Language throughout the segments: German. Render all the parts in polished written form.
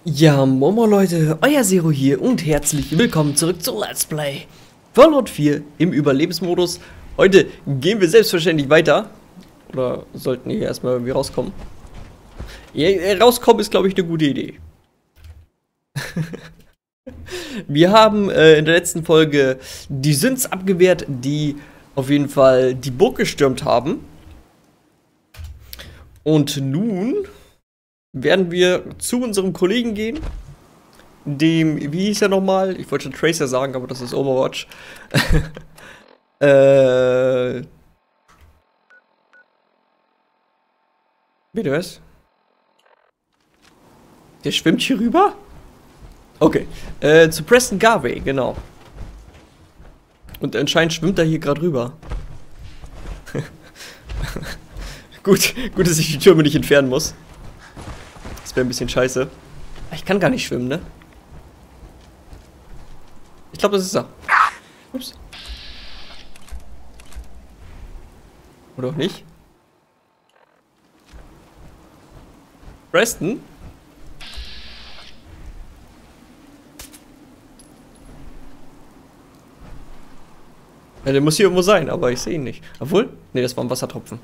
Ja, Momo Leute, euer Zero hier und herzlich willkommen zurück zu Let's Play Fallout 4 im Überlebensmodus. Heute gehen wir selbstverständlich weiter. Oder sollten hier erstmal irgendwie rauskommen. Ja, rauskommen ist, glaube ich, eine gute Idee. Wir haben in der letzten Folge die Synths abgewehrt, die auf jeden Fall die Burg gestürmt haben. Und nun werden wir zu unserem Kollegen gehen, dem, wie hieß er nochmal? Ich wollte schon Tracer sagen, aber das ist Overwatch. Bitte was? Der schwimmt hier rüber? Okay, zu Preston Garvey, genau. Und anscheinend schwimmt er hier gerade rüber. Gut, dass ich die Türme nicht entfernen muss. Das wäre ein bisschen scheiße. Ich kann gar nicht schwimmen, ne? Ich glaube, das ist er. Ups. Oder auch nicht? Preston? Ja, der muss hier irgendwo sein, aber ich sehe ihn nicht. Obwohl? Ne, das war ein Wassertropfen.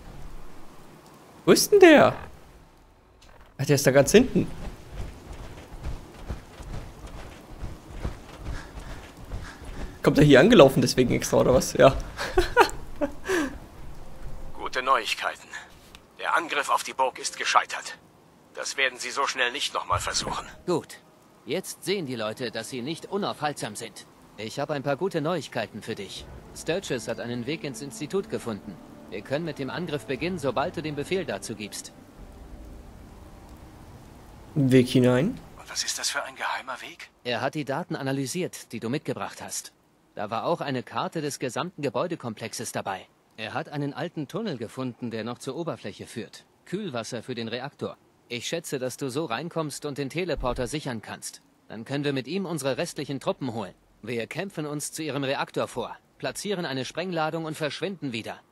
Wo ist denn der? Ach, der ist da ganz hinten. Kommt er hier angelaufen, deswegen extra, oder was? Ja. Gute Neuigkeiten. Der Angriff auf die Burg ist gescheitert. Das werden sie so schnell nicht nochmal versuchen. Gut. Jetzt sehen die Leute, dass sie nicht unaufhaltsam sind. Ich habe ein paar gute Neuigkeiten für dich. Sturges hat einen Weg ins Institut gefunden. Wir können mit dem Angriff beginnen, sobald du den Befehl dazu gibst. Weg hinein. Und was ist das für ein geheimer Weg? Er hat die Daten analysiert, die du mitgebracht hast. Da war auch eine Karte des gesamten Gebäudekomplexes dabei. Er hat einen alten Tunnel gefunden, der noch zur Oberfläche führt. Kühlwasser für den Reaktor. Ich schätze, dass du so reinkommst und den Teleporter sichern kannst. Dann können wir mit ihm unsere restlichen Truppen holen. Wir kämpfen uns zu ihrem Reaktor vor, platzieren eine Sprengladung und verschwinden wieder.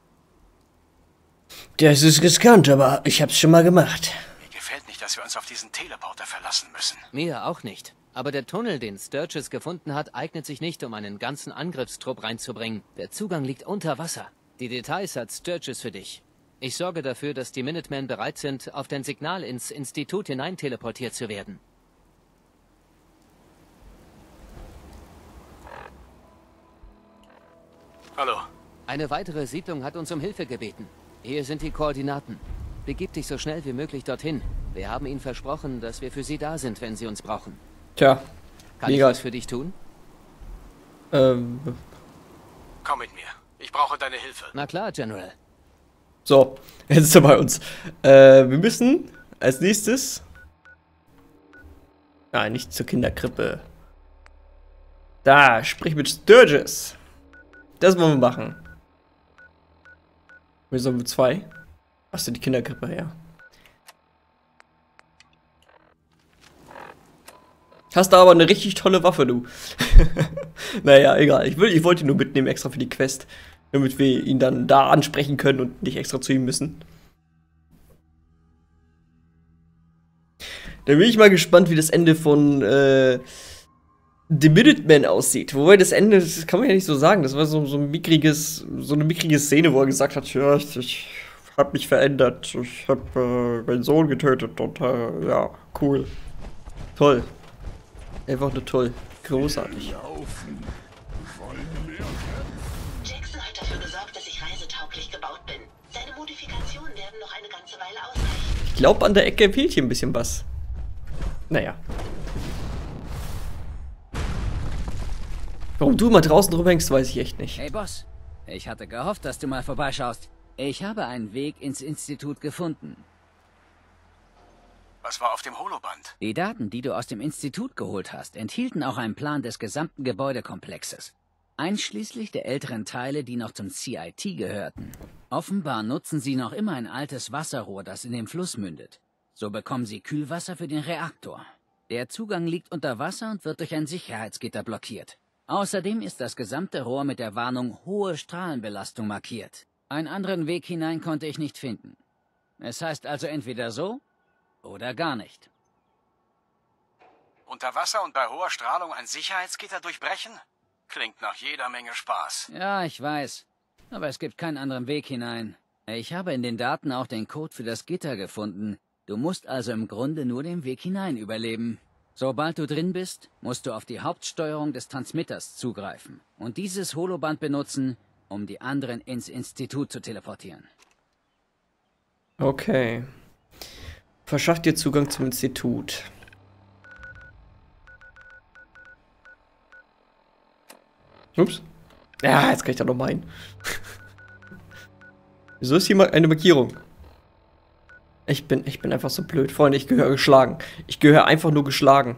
Das ist riskant, aber ich hab's schon mal gemacht. Mir gefällt nicht, dass wir uns auf diesen Teleporter verlassen müssen. Mir auch nicht. Aber der Tunnel, den Sturges gefunden hat, eignet sich nicht, um einen ganzen Angriffstrupp reinzubringen. Der Zugang liegt unter Wasser. Die Details hat Sturges für dich. Ich sorge dafür, dass die Minutemen bereit sind, auf dein Signal ins Institut hinein teleportiert zu werden. Hallo. Eine weitere Siedlung hat uns um Hilfe gebeten. Hier sind die Koordinaten. Begib dich so schnell wie möglich dorthin. Wir haben ihnen versprochen, dass wir für sie da sind, wenn sie uns brauchen. Tja, Kann ich was für dich tun? Komm mit mir. Ich brauche deine Hilfe. Na klar, General. So, jetzt ist er bei uns. Wir müssen als nächstes... Nein, nicht zur Kinderkrippe. Da, sprich mit Sturges. Das wollen wir machen. Wir sollen mit 2. Achso, die Kinderkrippe, ja. Hast da aber eine richtig tolle Waffe, du. Naja, egal. Ich wollte ihn nur mitnehmen, extra für die Quest. Damit wir ihn dann da ansprechen können und nicht extra zu ihm müssen. Da bin ich mal gespannt, wie das Ende von The Minutemen aussieht. Wobei das Ende, das kann man ja nicht so sagen. Das war so eine mickrige Szene, wo er gesagt hat, ja, ich habe mich verändert. Ich habe meinen Sohn getötet und ja, cool. Toll. Einfach nur toll. Großartig. Jackson hat dafür gesorgt, dass ich reisetauglich gebaut bin. Seine Modifikationen werden noch eine ganze Weile ausreichen. Ich glaube, an der Ecke fehlt hier ein bisschen was. Naja. Warum du mal draußen rumhängst, weiß ich echt nicht. Hey Boss, ich hatte gehofft, dass du mal vorbeischaust. Ich habe einen Weg ins Institut gefunden. Was war auf dem Holoband? Die Daten, die du aus dem Institut geholt hast, enthielten auch einen Plan des gesamten Gebäudekomplexes. Einschließlich der älteren Teile, die noch zum CIT gehörten. Offenbar nutzen sie noch immer ein altes Wasserrohr, das in den Fluss mündet. So bekommen sie Kühlwasser für den Reaktor. Der Zugang liegt unter Wasser und wird durch ein Sicherheitsgitter blockiert. Außerdem ist das gesamte Rohr mit der Warnung hohe Strahlenbelastung markiert. Einen anderen Weg hinein konnte ich nicht finden. Es heißt also entweder so oder gar nicht. Unter Wasser und bei hoher Strahlung ein Sicherheitsgitter durchbrechen? Klingt nach jeder Menge Spaß. Ja, ich weiß. Aber es gibt keinen anderen Weg hinein. Ich habe in den Daten auch den Code für das Gitter gefunden. Du musst also im Grunde nur den Weg hinein überleben. Sobald du drin bist, musst du auf die Hauptsteuerung des Transmitters zugreifen und dieses Holoband benutzen, um die anderen ins Institut zu teleportieren. Okay. Verschafft dir Zugang zum Institut. Ups. Ja, jetzt kann ich da noch mal hin. Wieso ist hier mal eine Markierung? Ich bin einfach so blöd. Freunde, ich gehöre geschlagen. Ich gehöre einfach nur geschlagen.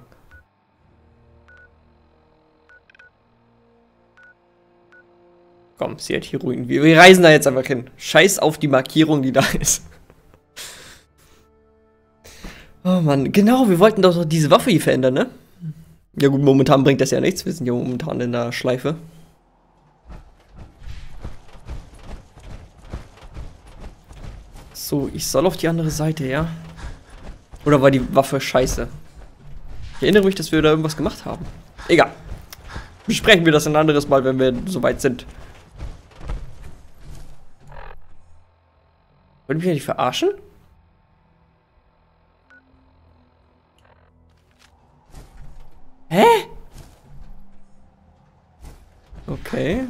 Komm, sie hat hier Ruinen. Wir reisen da jetzt einfach hin. Scheiß auf die Markierung, die da ist. Oh Mann, genau, wir wollten doch diese Waffe hier verändern, ne? Ja gut, momentan bringt das ja nichts. Wir sind ja momentan in der Schleife. So, ich soll auf die andere Seite, ja? Oder war die Waffe scheiße? Ich erinnere mich, dass wir da irgendwas gemacht haben. Egal. Besprechen wir das ein anderes Mal, wenn wir soweit sind. Wollt ihr mich ja nicht verarschen? Hä? Okay.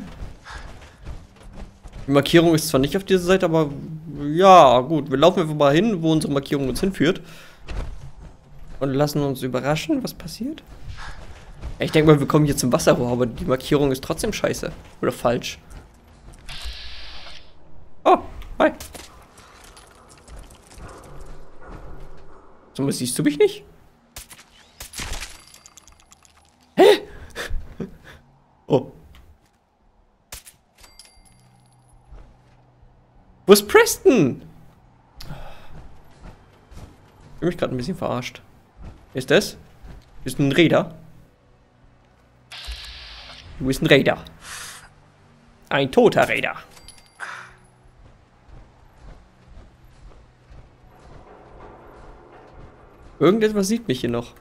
Die Markierung ist zwar nicht auf dieser Seite, aber ja, gut. Wir laufen einfach mal hin, wo unsere Markierung uns hinführt. Und lassen uns überraschen, was passiert. Ja, ich denke mal, wir kommen hier zum Wasserrohr, aber die Markierung ist trotzdem scheiße. Oder falsch. Oh, hi. So, siehst du mich nicht? Hä? Oh. Wo ist Preston? Ich bin mich gerade ein bisschen verarscht. Ist das? Ist ein Räder? Du bist ein Räder. Ein toter Räder. Irgendetwas sieht mich hier noch.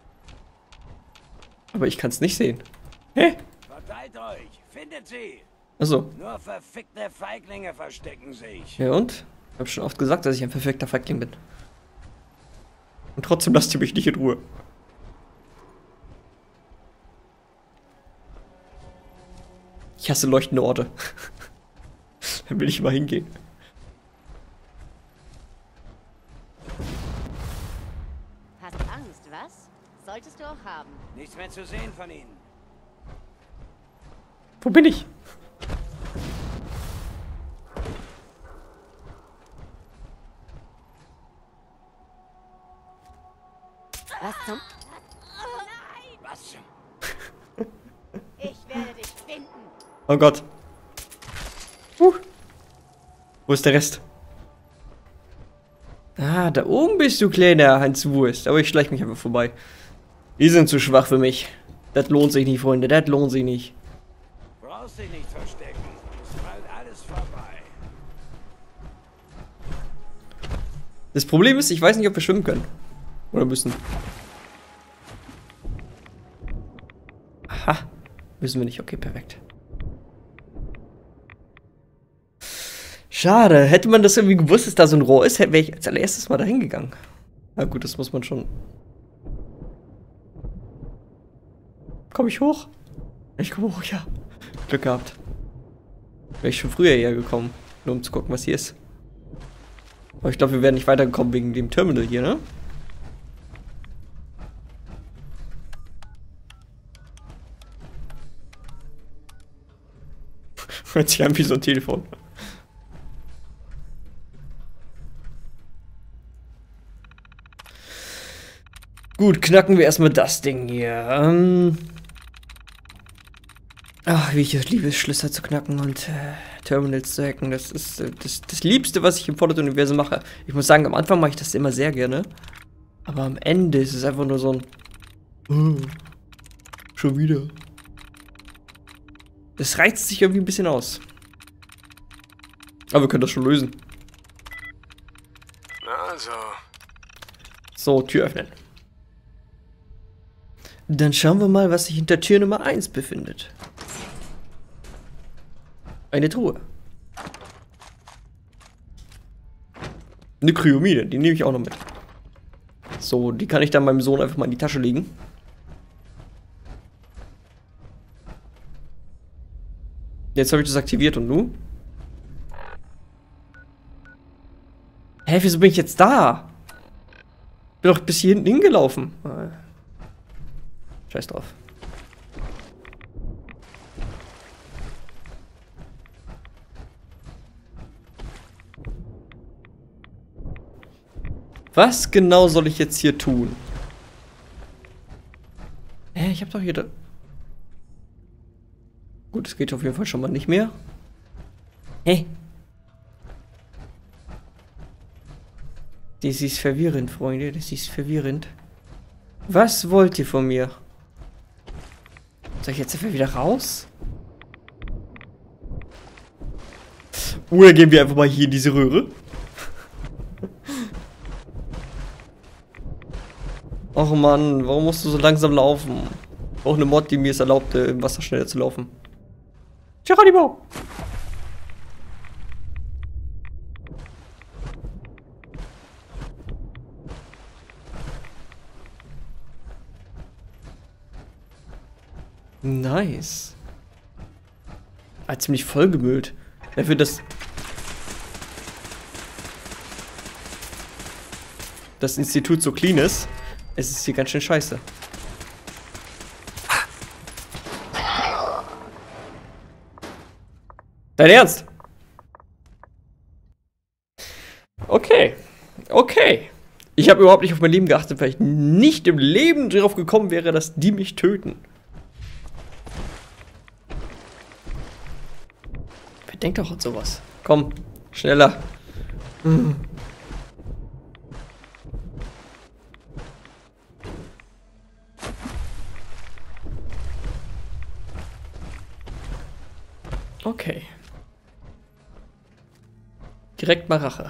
Aber ich kann es nicht sehen. Hä? Verteilt euch! Findet sie! Achso. Nur verfickte Feiglinge verstecken sich. Ja und? Ich habe schon oft gesagt, dass ich ein perfekter Feigling bin. Und trotzdem lasst ihr mich nicht in Ruhe. Ich hasse leuchtende Orte. Dann will ich mal hingehen. Hast Angst, was? Solltest du auch haben. Nichts mehr zu sehen von ihnen. Wo bin ich? Was zum? Was zum... Ich werde dich finden. Oh Gott. Wo ist der Rest? Ah, da oben bist du, kleiner Hans Wurst. Aber ich schleich mich einfach vorbei. Die sind zu schwach für mich. Das lohnt sich nicht, Freunde. Das lohnt sich nicht. Brauchst dich nicht verstecken. Ist bald alles vorbei. Das Problem ist, ich weiß nicht, ob wir schwimmen können. Oder müssen. Aha. Müssen wir nicht. Okay, perfekt. Schade. Hätte man das irgendwie gewusst, dass da so ein Rohr ist, wäre ich als allererstes mal dahin gegangen. Na gut, das muss man schon. Komme ich hoch? Ich komme hoch, ja. Glück gehabt. Wäre ich schon früher hierher gekommen. Nur um zu gucken, was hier ist. Aber ich glaube, wir wären nicht weitergekommen wegen dem Terminal hier, ne? Hört sich an wie so ein Telefon. Gut, knacken wir erstmal das Ding hier. Ach, wie ich es liebe, Schlösser zu knacken und Terminals zu hacken. Das ist das Liebste, was ich im Fallout-Universum mache. Ich muss sagen, am Anfang mache ich das immer sehr gerne. Aber am Ende ist es einfach nur so ein... schon wieder. Das reizt sich irgendwie ein bisschen aus. Aber wir können das schon lösen. Na also. So, Tür öffnen. Dann schauen wir mal, was sich hinter Tür Nummer 1 befindet. Eine Truhe. Eine Kryomide, die nehme ich auch noch mit. So, die kann ich dann meinem Sohn einfach mal in die Tasche legen. Jetzt habe ich das aktiviert und du? Hä, wieso bin ich jetzt da? Bin doch bis hier hinten hingelaufen. Scheiß drauf. Was genau soll ich jetzt hier tun? Hä, ich hab doch hier... Gut, es geht auf jeden Fall schon mal nicht mehr. Hä? Das ist verwirrend, Freunde. Das ist verwirrend. Was wollt ihr von mir? Soll ich jetzt einfach wieder raus? Oder gehen wir einfach mal hier in diese Röhre? Och Mann, warum musst du so langsam laufen? Auch eine Mod, die mir es erlaubte, im Wasser schneller zu laufen. Geronimo! Nice. Ah, ziemlich vollgemüllt. Dafür, dass das Institut so clean ist, es ist hier ganz schön scheiße. Dein Ernst? Okay. Okay. Ich habe überhaupt nicht auf mein Leben geachtet, weil ich nicht im Leben drauf gekommen wäre, dass die mich töten. Wer denkt doch an sowas? Komm, schneller. Okay. Direkt mal Rache.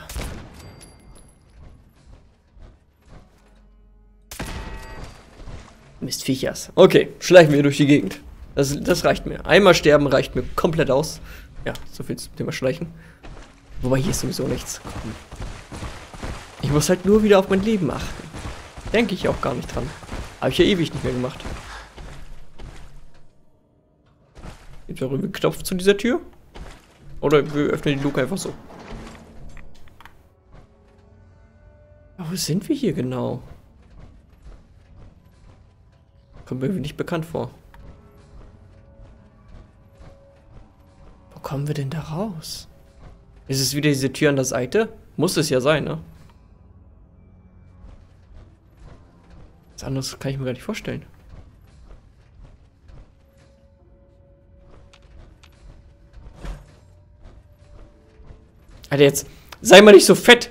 Mistviechers. Okay, schleichen wir durch die Gegend. Das reicht mir. Einmal sterben reicht mir komplett aus. Ja, so viel zum Thema Schleichen. Wobei hier ist sowieso nichts. Komm. Ich muss halt nur wieder auf mein Leben achten. Denke ich auch gar nicht dran. Habe ich ja ewig nicht mehr gemacht. Gibt es auch irgendwie einen Knopf zu dieser Tür? Oder wir öffnen die Luke einfach so. Aber wo sind wir hier genau? Kommt mir irgendwie nicht bekannt vor. Wo kommen wir denn da raus? Ist es wieder diese Tür an der Seite? Muss es ja sein, ne? Was anderes kann ich mir gar nicht vorstellen. Alter, jetzt sei mal nicht so fett.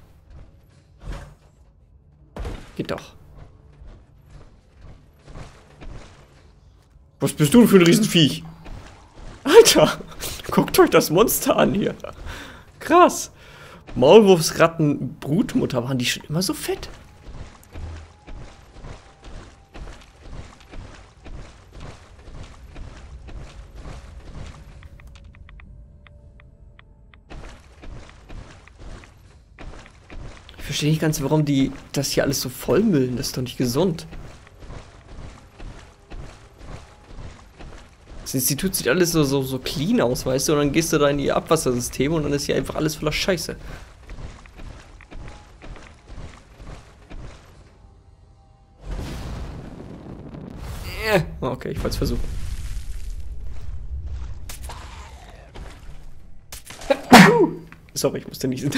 Geht doch. Was bist du denn für ein Riesenviech? Alter, guckt euch das Monster an hier. Krass. Maulwurfsratten, Brutmutter, waren die schon immer so fett? Ich verstehe nicht ganz, warum die das hier alles so vollmüllen. Das ist doch nicht gesund. Das Institut sieht alles so clean aus, weißt du? Und dann gehst du da in die Abwassersysteme und dann ist hier einfach alles voller Scheiße. Okay, ich wollte es versuchen. Sorry, ich musste niesen.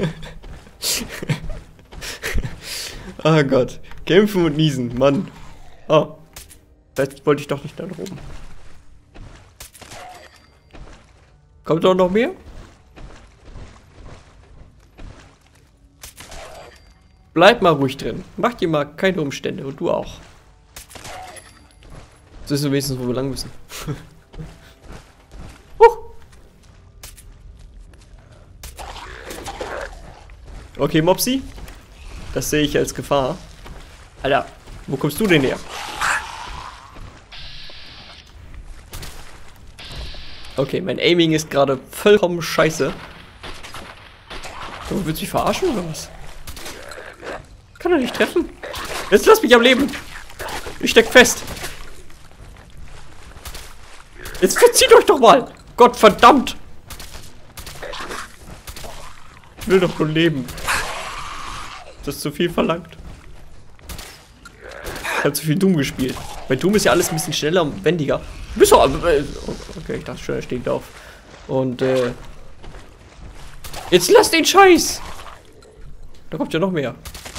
Oh Gott. Kämpfen und niesen, Mann. Oh. Vielleicht wollte ich doch nicht da oben. Kommt doch noch mehr? Bleib mal ruhig drin. Mach dir mal keine Umstände. Und du auch. Das wissen wir wenigstens, wo wir lang müssen. Okay, Mopsi. Das sehe ich als Gefahr. Alter, wo kommst du denn her? Okay, mein Aiming ist gerade vollkommen scheiße. Du willst mich verarschen oder was? Kann doch nicht treffen. Jetzt lass mich am Leben. Ich steck fest. Jetzt verzieht euch doch mal. Gott verdammt. Ich will doch nur leben. Das ist zu viel verlangt. Ich habe zu viel Doom gespielt. Bei Doom ist ja alles ein bisschen schneller und wendiger. Du bist doch... Okay, ich dachte schon, er steht auf. Und, jetzt lass den Scheiß! Da kommt ja noch mehr.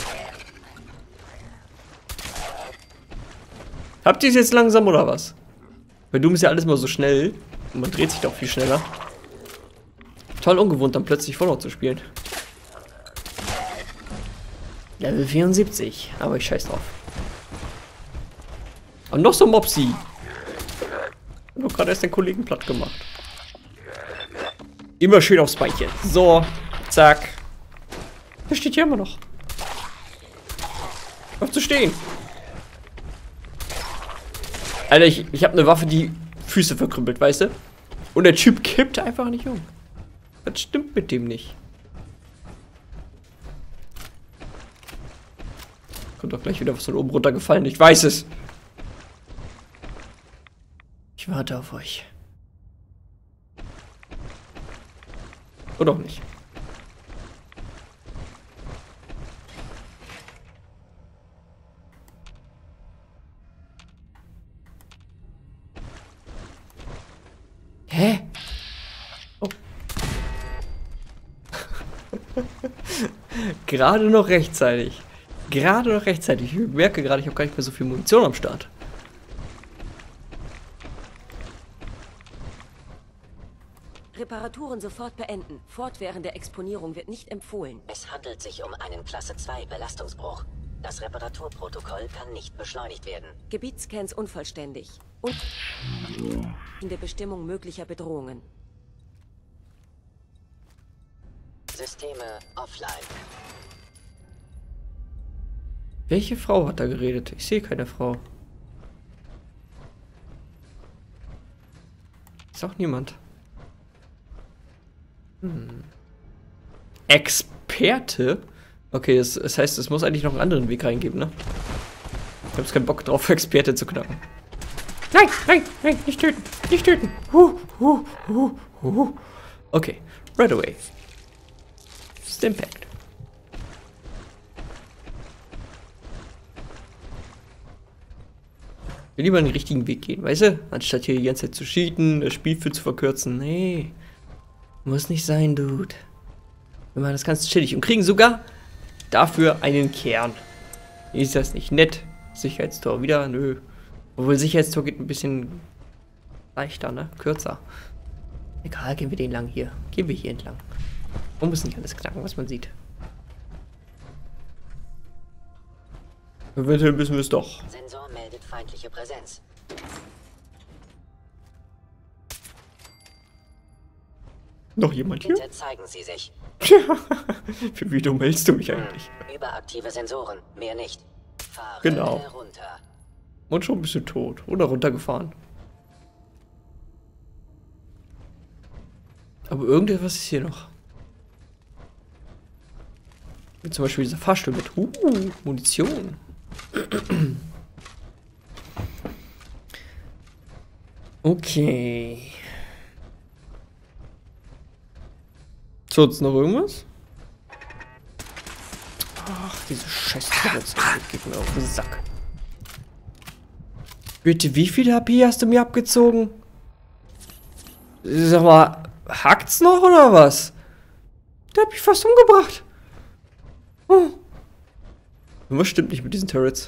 Habt ihr es jetzt langsam oder was? Bei Doom ist ja alles mal so schnell. Und man dreht sich doch viel schneller. Total ungewohnt, dann plötzlich Fallout zu spielen. Level 74. Aber ich scheiß drauf. Und noch so Mopsi. Ich habe gerade erst den Kollegen platt gemacht. Immer schön aufs Beinchen. So, zack. Der steht hier immer noch. Auf zu stehen. Alter, ich habe eine Waffe, die Füße verkrüppelt, weißt du? Und der Typ kippt einfach nicht um. Was stimmt mit dem nicht? Kommt doch gleich wieder was von oben runtergefallen. Ich weiß es. Ich warte auf euch. Oder auch nicht. Hä? Oh. Gerade noch rechtzeitig. Gerade noch rechtzeitig. Ich merke gerade, ich habe gar nicht mehr so viel Munition am Start. Reparaturen sofort beenden. Fortwährende Exponierung wird nicht empfohlen. Es handelt sich um einen Klasse 2 Belastungsbruch. Das Reparaturprotokoll kann nicht beschleunigt werden. Gebietsscans unvollständig. Und in der Bestimmung möglicher Bedrohungen. Systeme offline. Welche Frau hat da geredet? Ich sehe keine Frau. Ist auch niemand. Experte? Okay, das heißt, es muss eigentlich noch einen anderen Weg reingeben, ne? Ich habe jetzt keinen Bock drauf, Experte zu knacken. Nein, nein, nein, nicht töten, nicht töten. Okay, right away. Stimpact. Ich will lieber den richtigen Weg gehen, weißt du? Anstatt hier die ganze Zeit zu cheaten, das Spiel für zu verkürzen. Nee. Muss nicht sein, Dude. Wir machen das ganz chillig und kriegen sogar dafür einen Kern. Ist das nicht nett? Sicherheitstor wieder? Nö. Obwohl Sicherheitstor geht ein bisschen leichter, ne? Kürzer. Egal, gehen wir den lang hier. Gehen wir hier entlang. Und müssen nicht alles knacken, was man sieht. Eventuell müssen wir es doch. Sensor meldet feindliche Präsenz. Noch jemand hier? Bitte zeigen Sie sich. Für wie dumm hältst du mich eigentlich? Überaktive Sensoren, mehr nicht. Fahre Genau. runter. Und schon bist du tot. Oder runtergefahren. Aber irgendetwas ist hier noch. Wie zum Beispiel dieser Fahrstuhl mit Munition. Okay. So, jetzt noch irgendwas? Ach, diese scheiß Turrets geht mir auf den Sack. Bitte, wie viel HP hast du mir abgezogen? Sag mal, hackt's noch oder was? Der hat mich fast umgebracht. Oh. Was stimmt nicht mit diesen Turrets?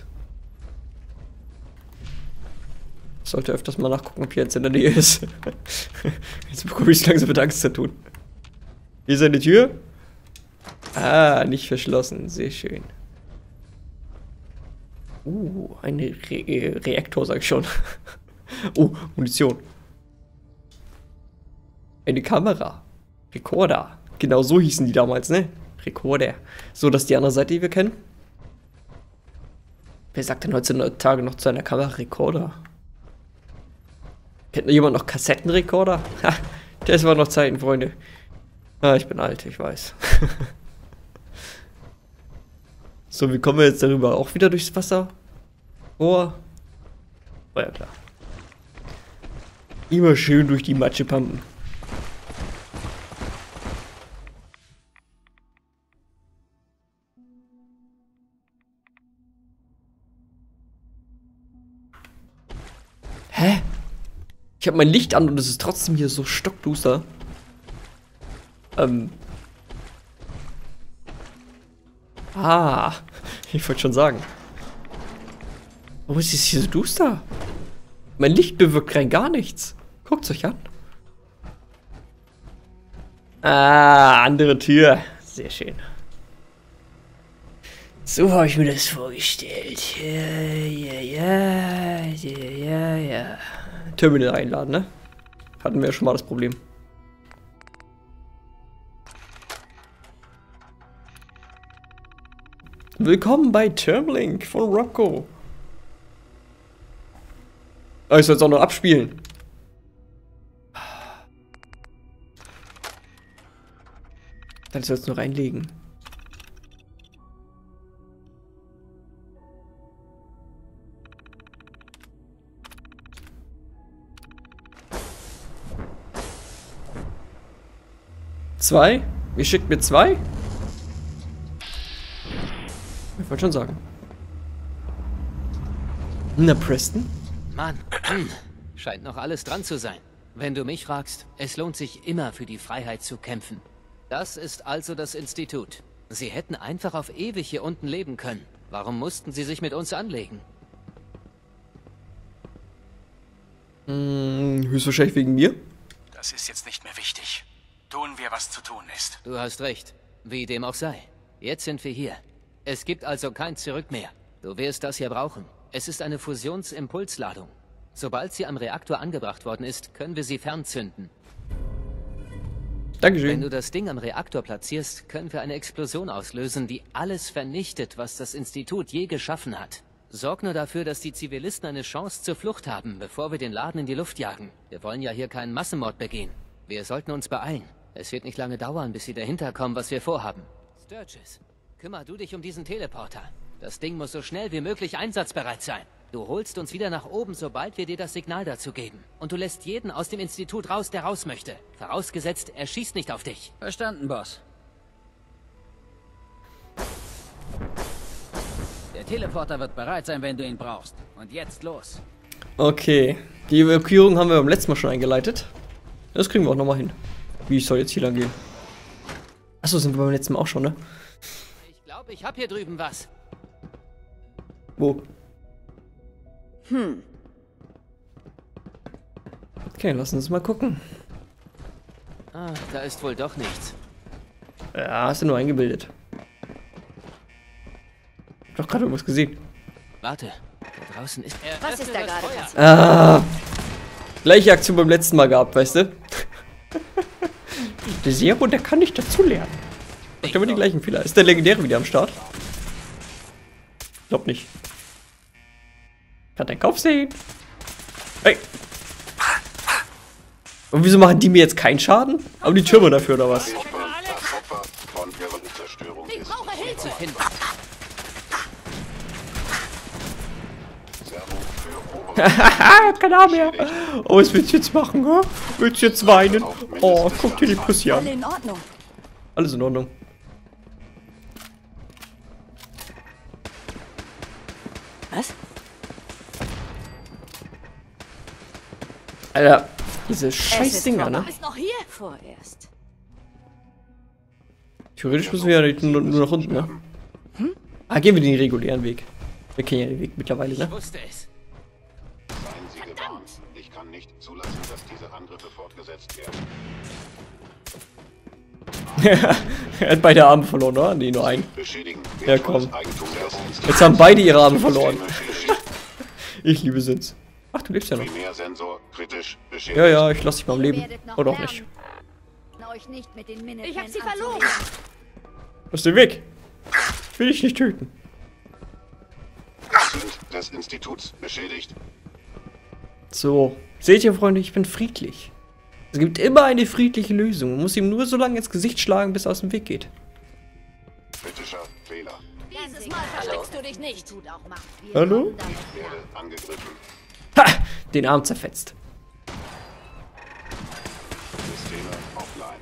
Ich sollte öfters mal nachgucken, ob hier jetzt in der Nähe ist. Jetzt bekomme ich langsam mit Angst zu tun. Hier ist eine Tür. Ah, nicht verschlossen. Sehr schön. Ein Reaktor, sag ich schon. Munition. Eine Kamera. Rekorder. Genau so hießen die damals, ne? Rekorder. So, das ist die andere Seite, die wir kennen. Wer sagt denn heutzutage noch zu einer Kamera Rekorder? Hätte jemand noch Kassettenrekorder? Ha, das waren noch Zeiten, Freunde. Ah, ich bin alt, ich weiß. So, wie kommen wir jetzt darüber? Auch wieder durchs Wasser? Oh. Oh ja, klar. Immer schön durch die Matsche pumpen. Hä? Ich habe mein Licht an und es ist trotzdem hier so stockduster. Ah, ich wollte schon sagen. Warum ist es hier so duster? Mein Licht bewirkt rein gar nichts. Guckt's euch an. Ah, andere Tür. Sehr schön. So habe ich mir das vorgestellt. Ja. Terminal einladen, ne? Hatten wir ja schon mal das Problem. Willkommen bei Termlink von Rocco. Ah, ich soll es auch noch abspielen. Dann soll es nur reinlegen. Zwei? Ihr schickt mir zwei? Ich wollte schon sagen. Na, Preston? Mann, scheint noch alles dran zu sein. Wenn du mich fragst, es lohnt sich immer für die Freiheit zu kämpfen. Das ist also das Institut. Sie hätten einfach auf ewig hier unten leben können. Warum mussten sie sich mit uns anlegen? Höchstwahrscheinlich wegen mir. Das ist jetzt nicht mehr wichtig. Tun wir, was zu tun ist. Du hast recht. Wie dem auch sei. Jetzt sind wir hier. Es gibt also kein Zurück mehr. Du wirst das hier brauchen. Es ist eine Fusionsimpulsladung. Sobald sie am Reaktor angebracht worden ist, können wir sie fernzünden. Dankeschön. Wenn du das Ding am Reaktor platzierst, können wir eine Explosion auslösen, die alles vernichtet, was das Institut je geschaffen hat. Sorg nur dafür, dass die Zivilisten eine Chance zur Flucht haben, bevor wir den Laden in die Luft jagen. Wir wollen ja hier keinen Massenmord begehen. Wir sollten uns beeilen. Es wird nicht lange dauern, bis sie dahinter kommen, was wir vorhaben. Sturgis, kümmer du dich um diesen Teleporter. Das Ding muss so schnell wie möglich einsatzbereit sein. Du holst uns wieder nach oben, sobald wir dir das Signal dazu geben. Und du lässt jeden aus dem Institut raus, der raus möchte. Vorausgesetzt, er schießt nicht auf dich. Verstanden, Boss. Der Teleporter wird bereit sein, wenn du ihn brauchst. Und jetzt los. Okay. Die Evakuierung haben wir beim letzten Mal schon eingeleitet. Das kriegen wir auch nochmal hin. Wie soll jetzt hier lang gehen? Achso, sind wir beim letzten Mal auch schon, ne? Ich glaube, ich habe hier drüben was. Wo? Okay, lass uns mal gucken. Ah, da ist wohl doch nichts. Ja, hast du nur eingebildet. Hab doch gerade irgendwas gesehen. Warte, da draußen ist... Was ist da gerade passiert? Ah, gleiche Aktion beim letzten Mal gehabt, weißt du? Der Zero, der kann nicht dazulernen. Macht immer die gleichen Fehler. Ist der Legendäre wieder am Start? Glaub nicht. Kann dein Kopf sehen. Hey. Und wieso machen die mir jetzt keinen Schaden? Aber die Türme dafür, oder was? Ich brauche Hilfe! Haha, kein Arm mehr. Oh, was willst du jetzt machen, ha? Willst du jetzt weinen? Oh, guck dir die Pussy an. In Ordnung. Alles in Ordnung. Was? Alter, diese scheiß Dinger, ne? Ist noch hier? Vorerst. Theoretisch müssen wir ja nur nach unten, ne? Ah, gehen wir den regulären Weg. Wir kennen ja den Weg mittlerweile, Ich ne? wusste es. Seien Sie gewarnt. Ich kann nicht zulassen, dass diese Angriffe fortgesetzt werden. Er hat beide Arme verloren, oder? Nee, nur einen. Beschädigen. Ja, komm. Eigentum des Instituts. Jetzt haben beide ihre Arme verloren. Ich liebe Sins. Ach, du lebst ja noch. Primärsensor kritisch beschädigt. Ja, ja, ich lass dich mal am Leben. Oder auch nicht. Ich hab sie verloren. Aus dem Weg. Ich will dich nicht töten. Sind des Instituts beschädigt. So. Seht ihr, Freunde, ich bin friedlich. Es gibt immer eine friedliche Lösung. Man muss ihm nur so lange ins Gesicht schlagen, bis er aus dem Weg geht. Kritischer Fehler. Dieses Mal versteckst du dich nicht. Hallo? Ich werde angegriffen. Ha! Den Arm zerfetzt. Systeme offline.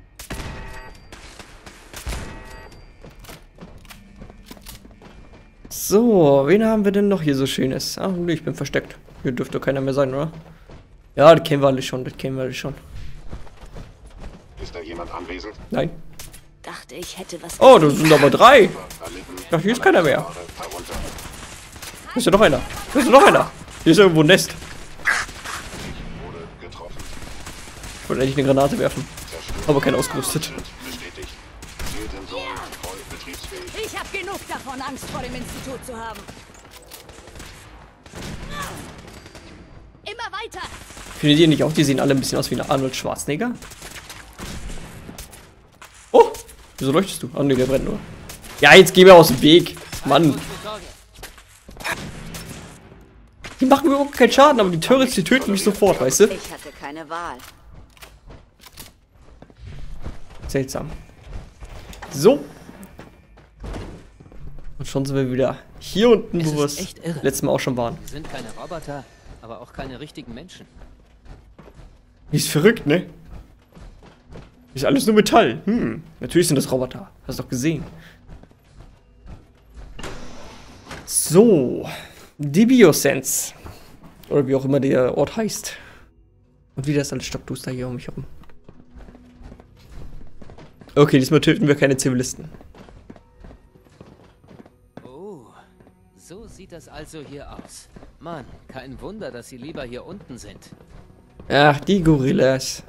So, wen haben wir denn noch hier so Schönes? Ach nee, ich bin versteckt. Hier dürfte keiner mehr sein, oder? Ja, das kennen wir alle schon, Ist da jemand anwesend? Nein. Dachte, ich hätte was. Oh, das sind aber 3. Erlitten. Ach, hier ist keiner mehr. Herunter. Hier ist ja noch einer. Hier ist ja noch einer. Hier ist irgendwo ein Nest. Wurde getroffen. Ich wollte eigentlich eine Granate werfen. Aber kein ausgerüstet. Bestätigt. Zielsensoren voll betriebsfähig. Ich habe genug davon, Angst vor dem Institut zu haben. Immer weiter. Findet ihr nicht auch, die sehen alle ein bisschen aus wie eine Arnold Schwarzenegger? Oh, wieso leuchtest du? Ah ne, der brennt nur. Ja, jetzt geh mir aus dem Weg. Mann. Die machen mir überhaupt keinen Schaden, aber die Turrets, die töten mich sofort, weißt du? Ich hatte keine Wahl. Seltsam. So. Und schon sind wir wieder hier unten, wo wir es letztes Mal auch schon waren. Die sind keine Roboter, aber auch keine richtigen Menschen. Die ist verrückt, ne? Ist alles nur Metall. Natürlich sind das Roboter. Hast du doch gesehen. So. Die Biosense. Oder wie auch immer der Ort heißt. Und wieder ist alles stockduster hier um mich herum. Okay, diesmal töten wir keine Zivilisten. Oh, so sieht das also hier aus. Mann, kein Wunder, dass sie lieber hier unten sind. Ach, die Gorillas.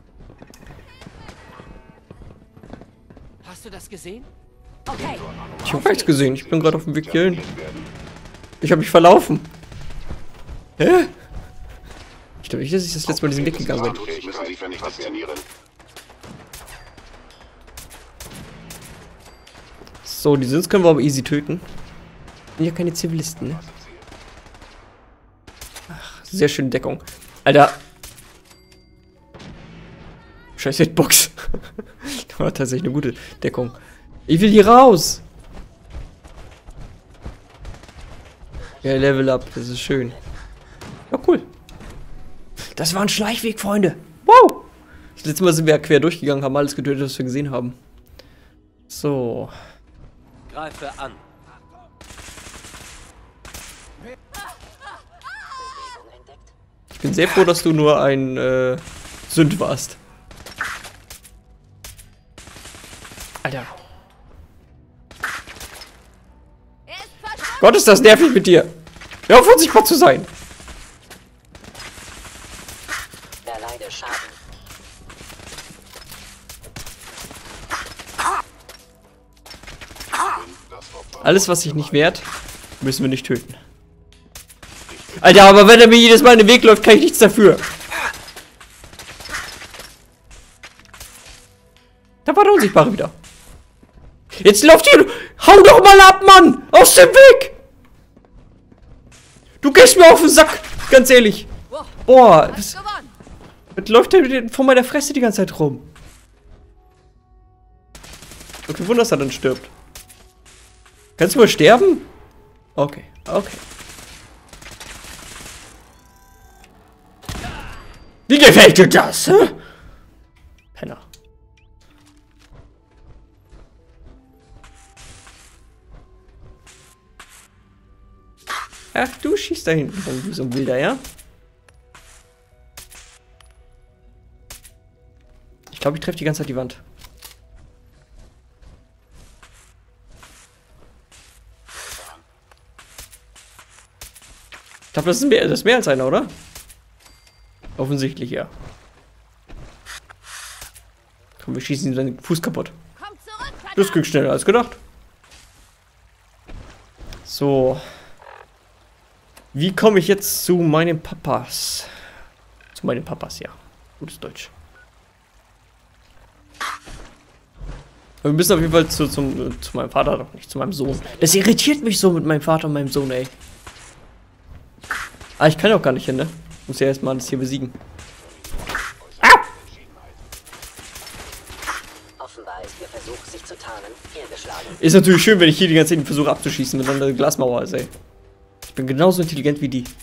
Hast du das gesehen? Okay. Ich habe nichts gesehen. Ich bin gerade auf dem Weg hierhin. Ich habe mich verlaufen. Hä? Ich glaube nicht, dass ich das letzte Mal diesen Weg gegangen bin. Müssen Sie faszinieren. So, die Sins können wir aber easy töten. Sind ja keine Zivilisten, ne? Ach, sehr schöne Deckung. Alter. Scheiß Hitbox. Das war tatsächlich eine gute Deckung. Ich will hier raus. Ja, Level up. Das ist schön. Ja, cool. Das war ein Schleichweg, Freunde. Wow. Das letzte Mal sind wir ja quer durchgegangen, haben alles getötet, was wir gesehen haben. So. Greife an. Ich bin sehr froh, dass du nur ein Sünd warst. Alter. Gott, ist das nervig mit dir. Hör auf, unsichtbar zu sein. Erleide Schaden. Alles, was sich nicht wehrt, müssen wir nicht töten. Alter, aber wenn er mir jedes Mal in den Weg läuft, kann ich nichts dafür. Da war der Unsichtbare wieder. Jetzt lauft hier. Hau doch mal ab, Mann! Aus dem Weg! Du gehst mir auf den Sack, ganz ehrlich. Boah, was läuft der vor meiner Fresse die ganze Zeit rum? Okay, Wunder, dass er dann stirbt. Kannst du mal sterben? Okay, okay. Wie gefällt dir das? Hä? Penner. Ach, du schießt da hinten rum wie so ein Wilder, ja? Ich glaube, ich treffe die ganze Zeit die Wand. Ich glaube, das ist mehr als einer, oder? Offensichtlich, ja. Komm, wir schießen ihm seinen Fuß kaputt. Das ging schneller als gedacht. So. Wie komme ich jetzt zu meinen Papas? Zu meinen Papas, ja. Gutes Deutsch. Aber wir müssen auf jeden Fall zu meinem Vater, doch nicht zu meinem Sohn. Das irritiert mich so mit meinem Vater und meinem Sohn, ey. Ah, ich kann ja auch gar nicht hin, ne? Muss ja erstmal alles hier besiegen. Offenbar ist Ihr Versuch, sich zu tarnen, fehlgeschlagen. Ist natürlich schön, wenn ich hier die ganze Zeit versuche abzuschießen mit einer Glasmauer ist, ey. Ich bin genauso intelligent wie die.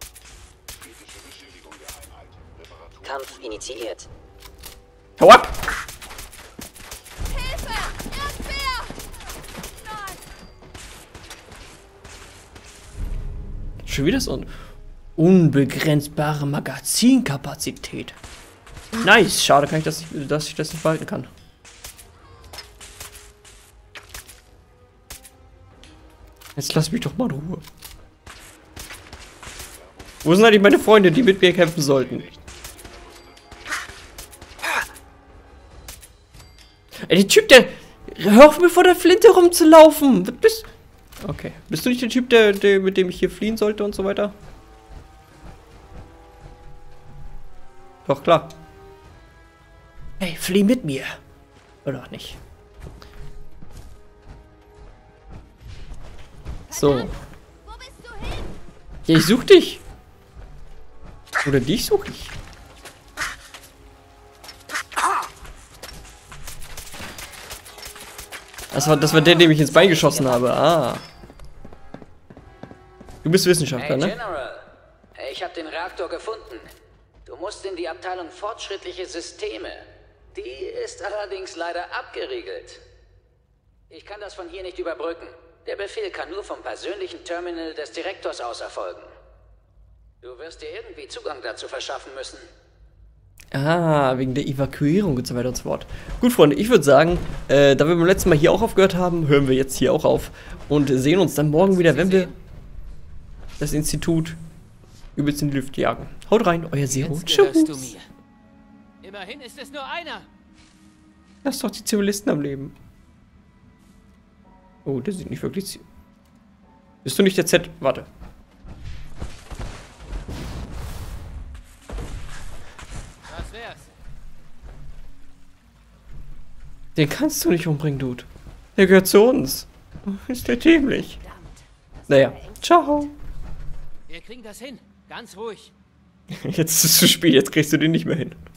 Kampf initiiert. Hau ab! Hilfe! Erdbeer! Nein! Schon wieder so eine unbegrenzbare Magazinkapazität. Nice, schade kann ich dass ich das nicht behalten kann. Jetzt lass mich doch mal in Ruhe. Wo sind eigentlich meine Freunde, die mit mir kämpfen sollten? Ey, der Typ, der... Hör auf, mir vor der Flinte rumzulaufen! Was bist... Okay. Bist du nicht der Typ, der mit dem ich hier fliehen sollte und so weiter? Doch, klar. Hey, flieh mit mir. Oder auch nicht. So. Wo bist du hin? Ja, ich such dich. Oder dich suche ich. Das war der, dem ich ins Bein geschossen habe. Ah. Du bist Wissenschaftler, ne? General, ich habe den Reaktor gefunden. Du musst in die Abteilung Fortschrittliche Systeme. Die ist allerdings leider abgeriegelt. Ich kann das von hier nicht überbrücken. Der Befehl kann nur vom persönlichen Terminal des Direktors aus erfolgen. Du wirst dir irgendwie Zugang dazu verschaffen müssen. Ah, wegen der Evakuierung und so weiter und so fort. Gut, Freunde, ich würde sagen, da wir beim letzten Mal hier auch aufgehört haben, hören wir jetzt hier auch auf und sehen uns dann morgen wieder, wenn wir das Institut übelst in die Lüfte jagen. Haut rein, euer Zero. Jetzt gehörst du mir. Immerhin ist es nur einer. Lass doch die Zivilisten am Leben. Oh, der sieht nicht wirklich... Bist du nicht der Z? Warte. Was wär's? Den kannst du nicht umbringen, Dude. Der gehört zu uns. Ist der dämlich. Naja, ciao. Wir kriegen das hin. Ganz ruhig. Jetzt ist es zu spät, jetzt kriegst du den nicht mehr hin.